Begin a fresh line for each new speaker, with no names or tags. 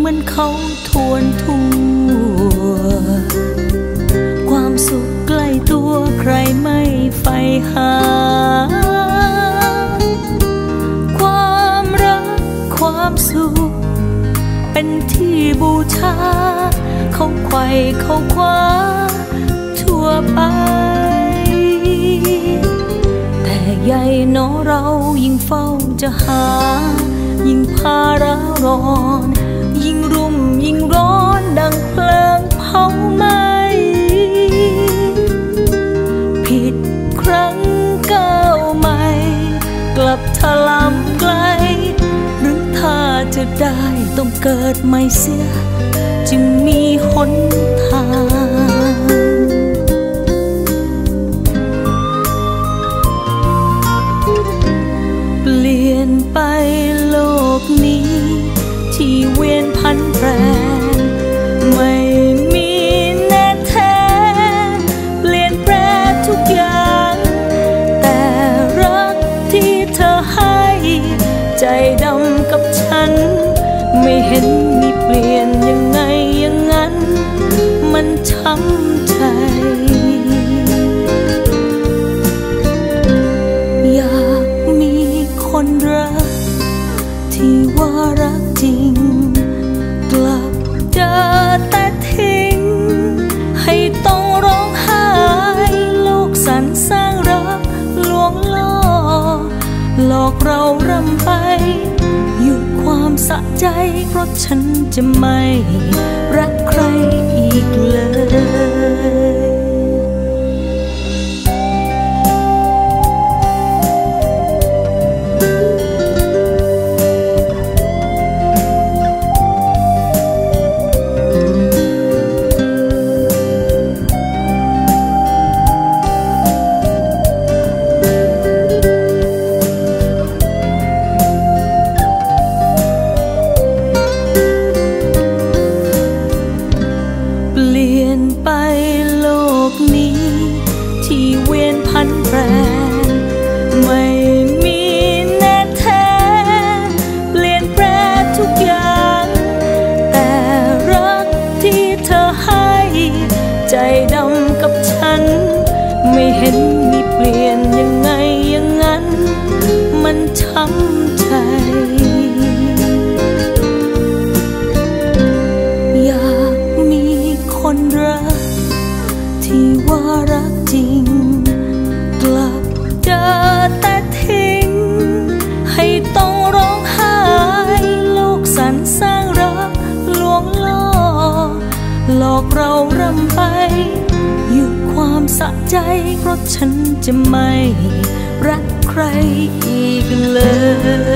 เหมือนเขาทวนทั่วความสุขใกล้ตัวใครไม่ใฝ่หาความรักความสุขเป็นที่บูชาเขาไขว่เขาคว้าทั่วไปแต่ใหญ่หนอเรายิ่งเฝ้าจะหายิ่งพาร้าวร้อนยิ่งรุ่มยิ่งร้อนดังเพลิงเผาไหม้ผิดครั้งก้าวใหม่กลับถลำไกลหรือถ้าจะได้ต้องเกิดใหม่เสียจึงมีหนทางเปลี่ยนไปโลกนี้ที่เวียนพันแปรไม่มีแน่แท้เปลี่ยนแปรทุกอย่างแต่รักที่เธอให้ใจดำกับฉันไม่เห็นมีเปลี่ยนยังไงอย่างนั้นมันช้ำใจอยากมีคนรักที่ว่ารักจริงกลับเจอแต่ทิ้งให้ต้องร้องไห้โลกสรรสร้างรักลวงล่อหลอกเรารำไปอยู่ความสะใจเพราะฉันจะไม่รักใครอีกเลยไม่มีแน่แท้เปลี่ยนแปรทุกอย่างแต่รักที่เธอให้ใจดำกับฉันไม่เห็นมีเปลี่ยนยังไงอย่างนั้นมันช้ำใจอยากมีคนรักที่ว่ารักจริงกลับเจอแต่ทิ้งให้ต้องร้องไห้โลกสรรสร้างรักลวงล่อหลอกเรารำไปอยู่ความสะใจเพราะฉันจะไม่รักใครอีกเลย